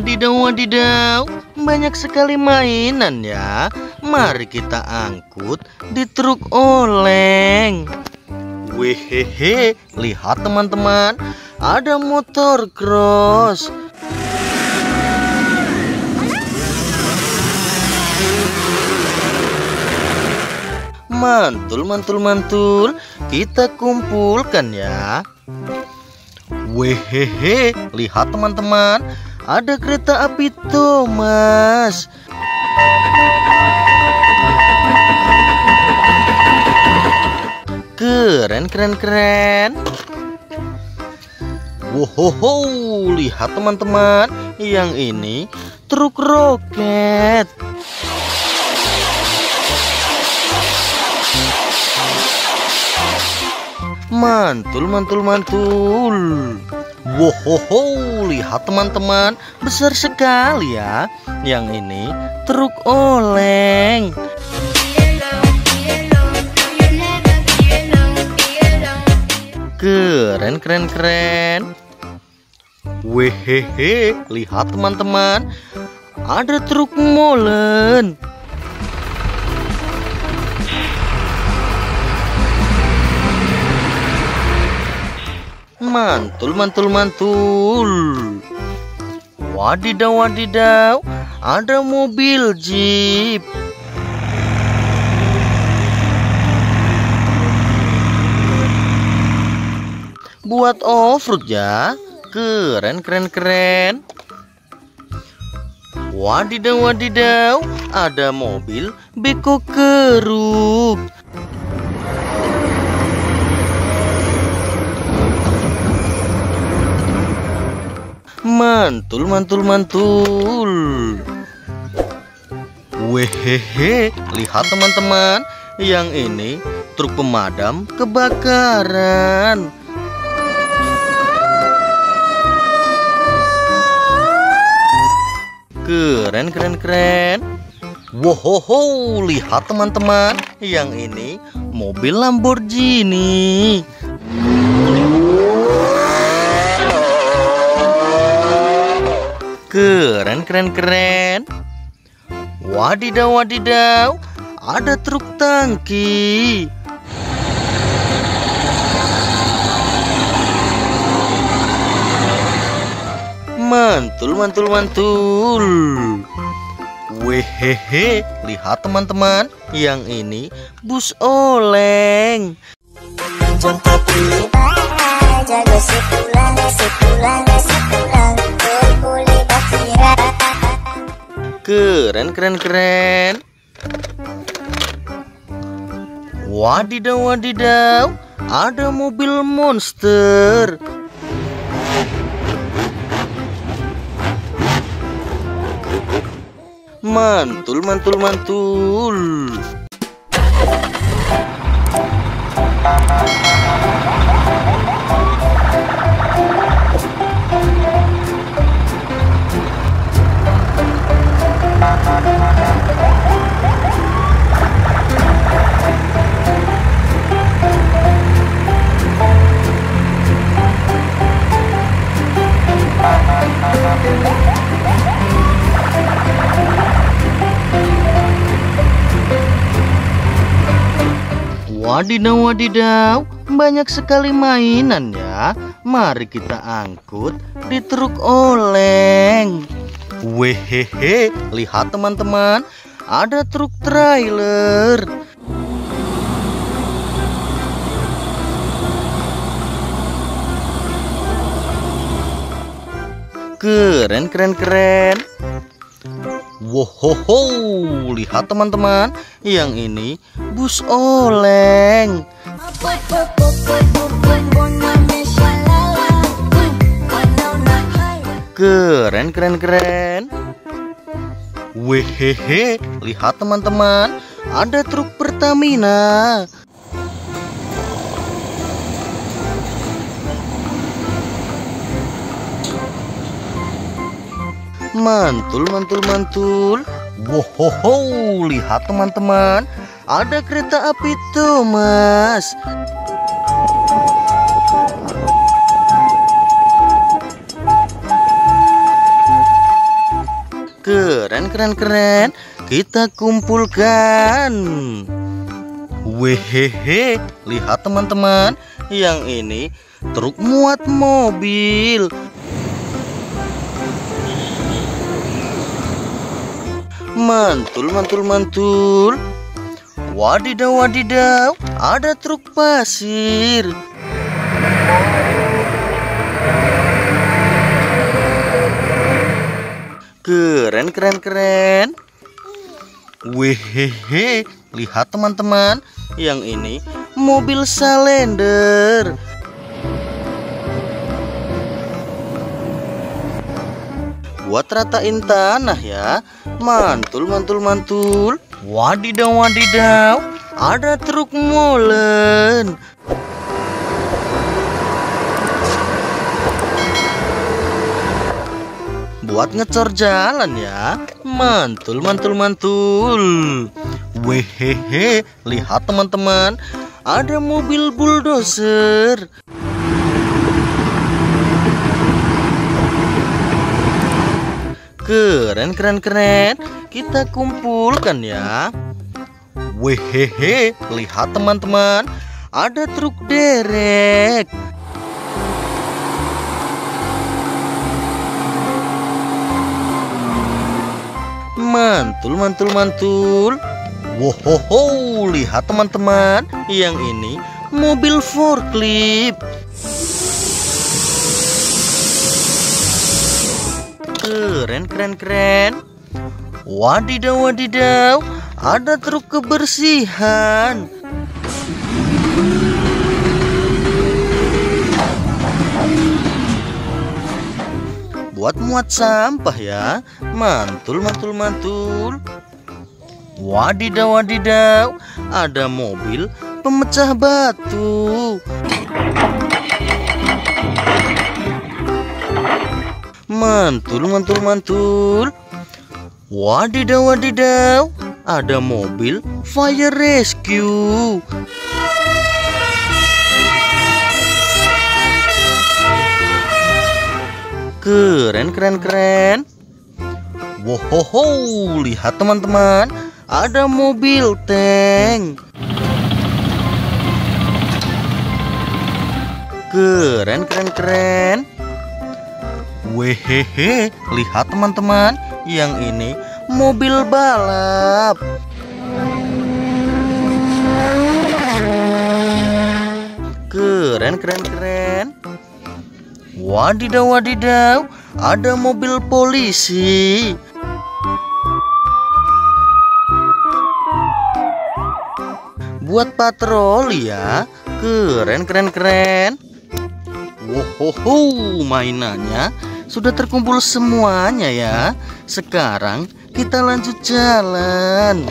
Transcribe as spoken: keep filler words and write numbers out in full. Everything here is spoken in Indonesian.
Wadidaw, wadidaw, banyak sekali mainan ya. Mari kita angkut di truk oleng. Wehehe, lihat teman-teman, ada motor cross. Mantul, mantul, mantul, kita kumpulkan ya. Wehehe, lihat teman-teman, ada kereta api Thomas. Keren, keren, keren. Wohoho, lihat teman-teman, yang ini truk roket. Mantul, mantul, mantul. Wohoho, lihat teman-teman, besar sekali ya. Yang ini truk oleng. Keren, keren, keren. Wehehe, lihat teman-teman, ada truk molen. Mantul, mantul, mantul. Wadidaw, wadidaw, ada mobil jeep. Buat off-road ya. Keren, keren, keren. Wadidaw, wadidaw, ada mobil beko keruk. Mantul, mantul, mantul. Wehehe, lihat teman-teman, yang ini truk pemadam kebakaran. Keren, keren, keren. Wohoho, lihat teman-teman, yang ini mobil Lamborghini. Keren, keren, keren. Wadidaw, wadidaw, ada truk tangki. Mantul, mantul, mantul. Wehehe, lihat teman-teman, yang ini bus oleng. Keren, keren, keren. Wadidaw, wadidaw, ada mobil monster. Mantul, mantul, mantul. Wadidaw, wadidaw, banyak sekali mainan ya. Mari kita angkut di truk oleng. Wehehe, lihat teman-teman, ada truk trailer. Keren, keren, keren. Wohoho, lihat teman-teman, yang ini bus oleng. Keren, keren, keren. Wehehe, lihat teman-teman, ada truk Pertamina. Mantul, mantul, mantul. Wohoho, lihat teman-teman, ada kereta api Thomas. Keren, keren, keren. Kita kumpulkan. Wehehe, lihat teman-teman. Yang ini truk muat mobil. Mantul, mantul, mantul. Wadidaw, wadidaw, ada truk pasir. Keren, keren, keren. Wehehe, lihat teman-teman. Yang ini mobil salender. Buat ratain tanah ya. Mantul, mantul, mantul. Wadidaw, wadidaw, ada truk molen. Buat ngecor jalan ya. Mantul, mantul, mantul. Wehehe, lihat teman-teman, ada mobil bulldozer. Keren, keren, keren. Kita kumpulkan ya. Wehehe, lihat teman-teman, ada truk derek. Mantul, mantul, mantul. Wohoho, lihat teman-teman. Yang ini mobil forklift. Keren, keren, keren. Wadidaw, wadidaw, ada truk kebersihan. Buat muat sampah ya. Mantul, mantul, mantul. Wadidaw, wadidaw, ada mobil pemecah batu. Mantul, mantul, mantul. Wadidaw, wadidaw, ada mobil fire rescue. Keren, keren, keren. Wohoho, lihat teman-teman, ada mobil tank. Keren, keren, keren. Wehehe, lihat teman-teman, yang ini mobil balap. Keren, keren, keren. Wadidaw, wadidaw, ada mobil polisi. Buat patroli ya. Keren, keren, keren. Wohoho, mainannya sudah terkumpul semuanya ya. Sekarang kita lanjut jalan.